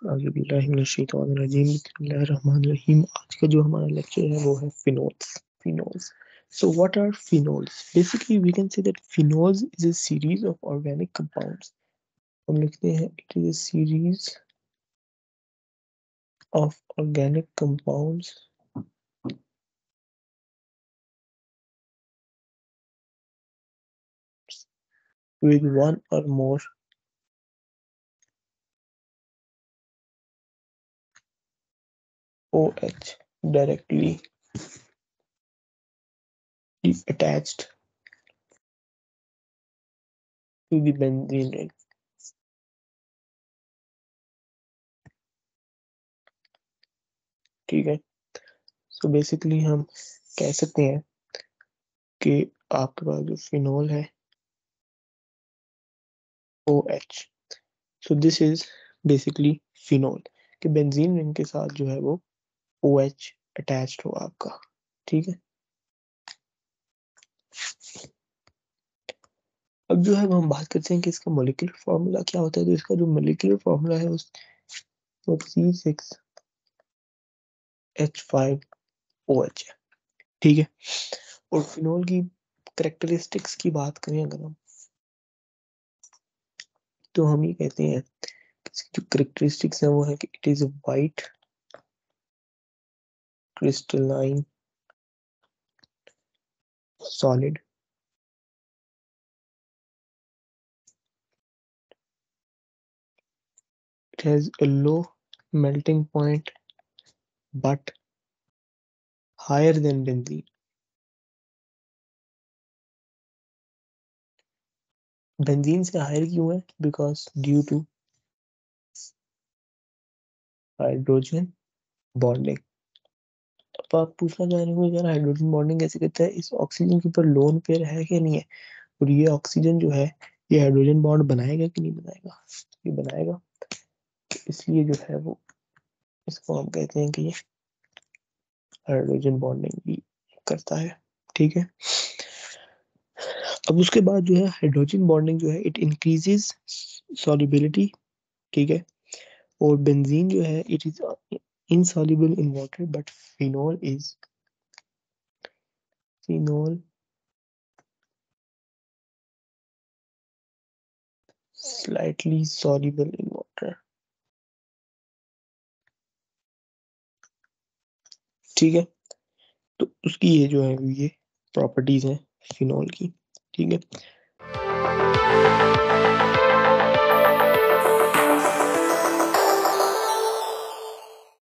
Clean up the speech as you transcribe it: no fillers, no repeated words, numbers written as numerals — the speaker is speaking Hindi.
बिस्मिल्लाहिर्रहमानिर्रहीम। आज का जो हमारा लेक्चर है वो है phenols. Phenols, so what are phenols? Basically we can say that phenols is a series of organic compounds. हम लिखते हैं it is a series of organic compounds with one or more OH directly attached to the benzene ring. ठीक है, so basically हम कह सकते हैं कि आपके पास जो फिनोल है OH, so this is basically phenol कि बेंजीन रिंग के साथ जो है वो OH अटैच्ड हो आपका। ठीक है, अब जो है हम बात करते हैं कि इसका मॉलिक्यूलर फार्मूला क्या होता है। तो इसका जो मॉलिक्यूलर फार्मूला है उस C6H5OH है। ठीक है, और फिनोल की कैरेक्टरिस्टिक्स की बात करें अगर हम, तो हम ये कहते हैं जो कैरेक्टरिस्टिक्स है वो है कि it is a white crystalline solid, it has a low melting point but higher than benzene. Benzene से हायर क्यों है? Because due to hydrogen bonding. अब आप पूछना चाह रहे हो यार हाइड्रोजन बॉन्डिंग कैसे करता है, इस ऑक्सीजन के ऊपर लोन पेयर है कि नहीं है, और ये ऑक्सीजन जो है ये हाइड्रोजन बॉन्ड बनाएगा कि नहीं बनाएगा? ये बनाएगा, इसलिए जो है वो इसको हम कहते हैं कि ये हाइड्रोजन बॉन्डिंग भी करता है। ठीक है, अब उसके बाद जो है हाइड्रोजन बॉन्डिंग जो है इट इंक्रीजेस सॉल्युबिलिटी। ठीक है, और बेंजीन जो है it is insoluble in water but phenol slightly soluble in water। ठीक है, तो उसकी ये जो है ये प्रॉपर्टीज हैं फिनोल की। ठीक है,